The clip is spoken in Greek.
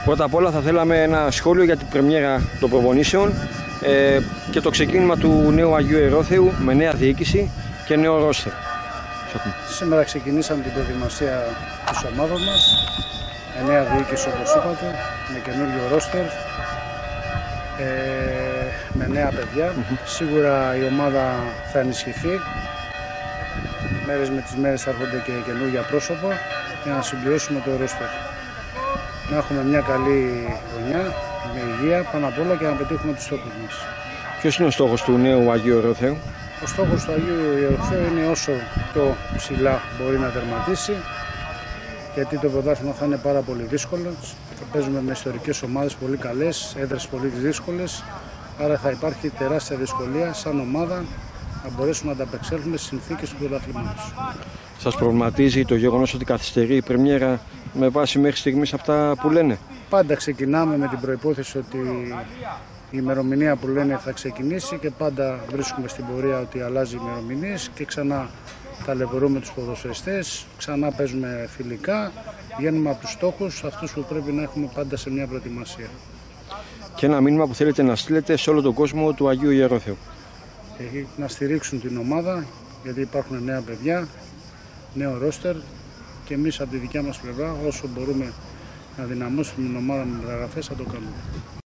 Πρώτα απ' όλα θα θέλαμε ένα σχόλιο για την πρεμιέρα των προπονήσεων και το ξεκίνημα του νέου Αγίου Ιερόθεου με νέα διοίκηση και νέο ρόστερ. Σήμερα ξεκινήσαμε την προετοιμασία της ομάδας μας με νέα διοίκηση, όπως είπατε, με καινούριο ρόστερ, με νέα παιδιά. Σίγουρα η ομάδα θα ενισχυθεί. Μέρες με τις μέρες θα έρχονται και καινούργια πρόσωπα για να συμπληρώσουμε το ρόστερ. Να έχουμε μια καλή χρονιά, με υγεία πάνω απ' όλα και να πετύχουμε τους στόχους μας. Ποιος είναι ο στόχος του νέου Αγίου Ιερόθεου? Ο στόχος του Αγίου Ιερόθεου είναι όσο πιο ψηλά μπορεί να τερματίσει, γιατί το πρωτάθλημα θα είναι πάρα πολύ δύσκολο. Θα παίζουμε με ιστορικές ομάδες πολύ καλές, έδρες πολύ δύσκολες, άρα θα υπάρχει τεράστια δυσκολία σαν ομάδα να μπορέσουμε να ανταπεξέλθουμε στις συνθήκες του πρωταθλήματος. Σας προβληματίζει το γεγονός ότι καθυστερεί η πρεμιέρα με βάση μέχρι στιγμής αυτά που λένε? Πάντα ξεκινάμε με την προϋπόθεση ότι η ημερομηνία που λένε θα ξεκινήσει και πάντα βρίσκουμε στην πορεία ότι αλλάζει ημερομηνίες και ξανά ταλαιπωρούμε τους ποδοσφαιριστές, ξανά παίζουμε φιλικά, βγαίνουμε από τους στόχους αυτούς που πρέπει να έχουμε πάντα σε μια προετοιμασία. Και ένα μήνυμα που θέλετε να στείλετε σε όλο τον κόσμο του Αγίου Ιερόθεου? Να στηρίξουν την ομάδα, γιατί υπάρχουν νέα παιδιά, νέο ρόστερ και εμείς από τη δικιά μας πλευρά όσο μπορούμε να δυναμώσουμε την ομάδα με μεταγραφές θα το κάνουμε.